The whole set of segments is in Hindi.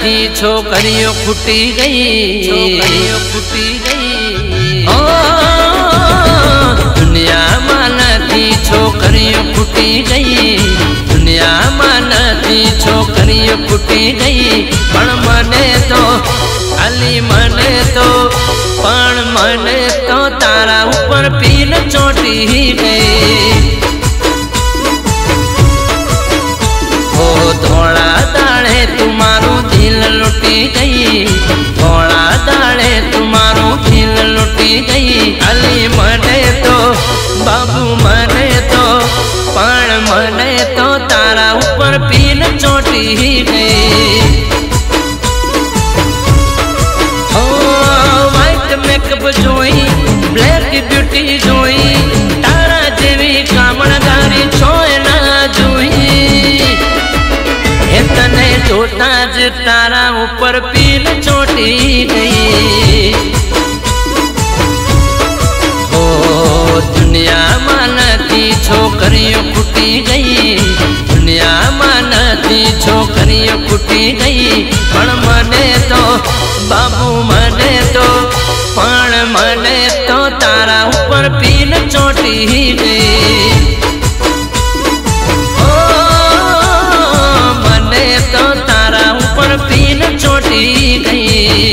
थी छोकरियों फुटी गई, छोकरियों फुटी गई। ओ दुनिया मान थी छोकरियों फुटी गई, दुनिया मान थी छोकरियों फुटी गई। पण मने तो अली मने तो पण मने तो तारा ऊपर पीन चोटी गई। ओ धोला दाड़े तुम्हारू दिल लुटी गई, धोला दाड़े तुम्हारू दिल लुटी गई। अली मने तो बाबू मने तो पण मने तो तारा ऊपर पीन चोटी गई। मेकअप जोई ब्लैक ब्यूटी जोई, तारा जेवी कामणगारी छोए ना जोई। तने जोता ज तारा ऊपर पीन चोटी गई। ओ दुनिया मानती छोकरियों फुटी गई, दुनिया मानती छोकरियों फुटी गई। पण मने तो बाबू मने तो पण मने तो तारा ऊपर पीन चोटी गई। ओ मने तो तारा ऊपर पीन चोटी गई।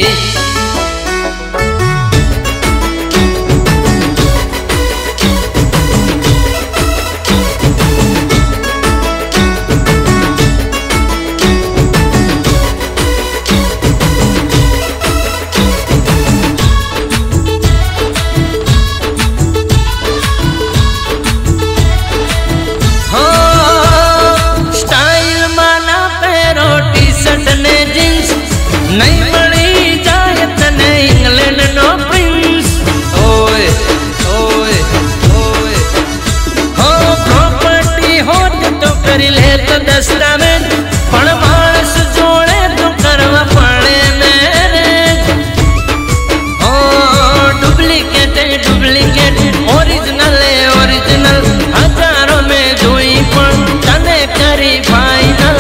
नहीं बड़ी जाए तने इंग्लैंड नो प्रिंस। ओए ओए ओए हो प्रॉपर्टी हो तो कर ले तो दस्तावेज, पण मानस जोड़े तो करवा पड़े मैरेज। ओ डुप्लीकेट डुप्लीकेट ओरिजिनल ओरिजिनल हजारों में जोई पण तने करी फाइनल।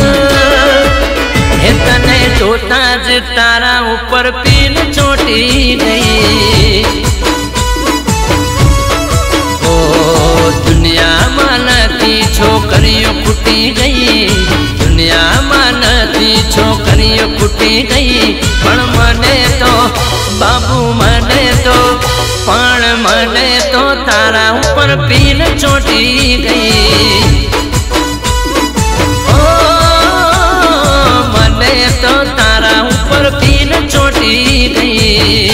तने जोता ज तारा ऊपर पीन चोटी गई। ओ दुनिया मानती छोकरियों फुटी गई, दुनिया मानती छोकरियों फुटी गई। पण मने तो बाबू मने तो पण मने तो तारा ऊपर पीन चोटी गई। तो तारा ऊपर पीन चोटी गई।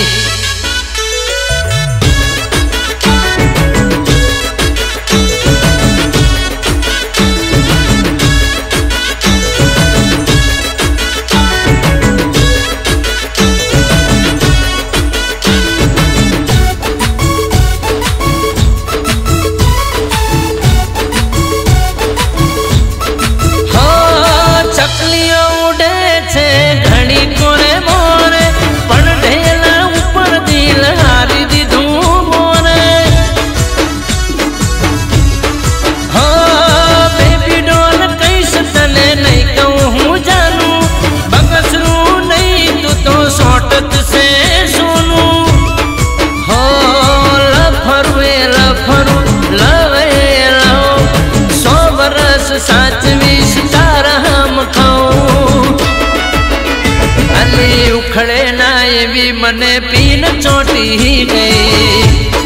घड़ी कोरे मोरे पण ढेला ऊपर दिल हारी दी धूम मोरे। हो बेबी डॉल कैसे तने नहीं कहूँ जानू, बगसरू नहीं तू तो सोटत से सुनू। हो लफरुए लफरू लवे लो 100 बरस साचवी सितारा हम खाऊं। अली उखड़े ना ये भी मने पीन चोटी गई।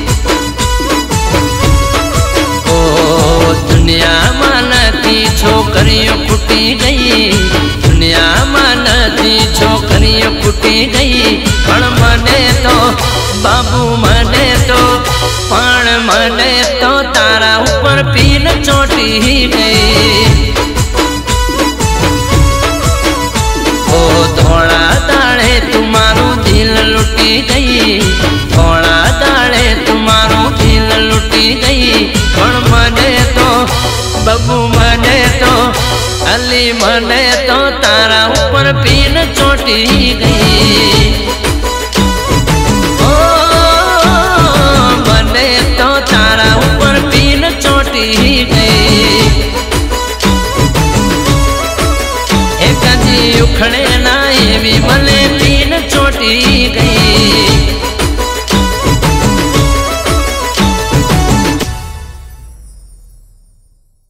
ओ दुनिया मानती छोकरियों फुटी गई, दुनिया मानती छोकरियों फुटी गई। पण मने तो बाबू मने तो पण मने तो तारा ऊपर पीन चोटी गई। धोला दाड़े तुम्हारू दिल लुटी गई, धोला दाड़े तुम्हारू दिल लुटी गई। पण मने तो बबू मने तो अली मने तो तारा ऊपर पीन चोटी गई।